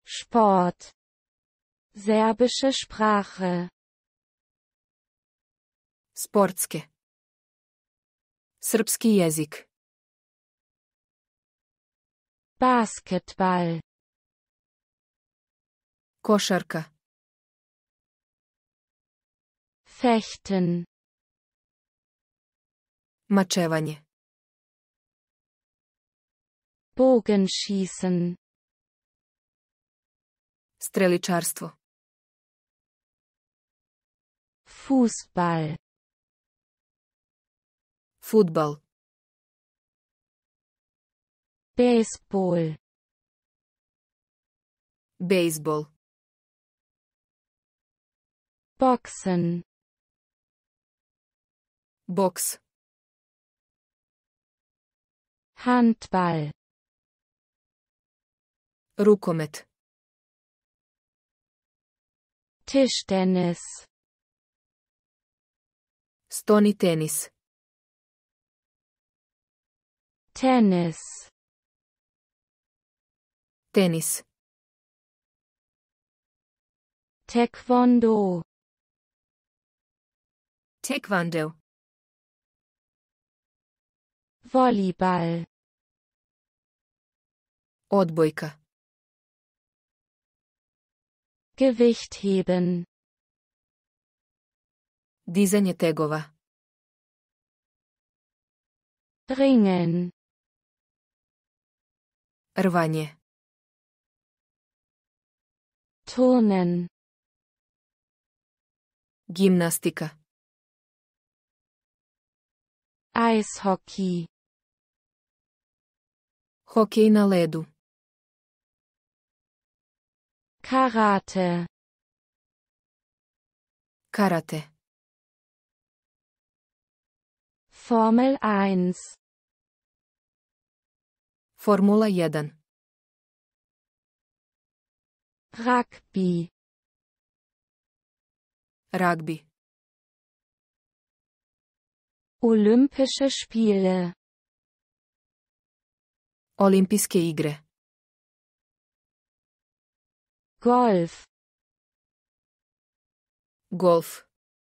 Sport. Serbische Sprache. Sportske. Srpski jezik. Basketball. Košarka. Fechten. Mačevanje. Bogenschießen. Streličarstvo. Fußball. Fudbal. Baseball. Bejzbol. Boxen. Boks. Handball. Rukomet. Tischtennis. Stoni tenis. Tennis. Tenis. Taekwondo. Taekwondo. Volleyball. Odbojka. Gewichtheben. Dizanje tegova. Ringen. Rvanje. Turnen. Gimnastika. Eishockey. Hokej na ledu. Karate. Karate. Formel 1. Formula 1. Rugby. Rugby. Olympische Spiele. Olimpijske igre. Golf. Golf.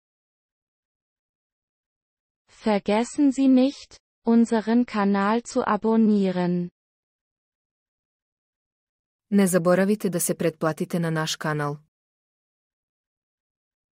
Vergessen Sie nicht, unseren Kanal zu abonnieren. Ne zaboravite da se pretplatite na naš kanal.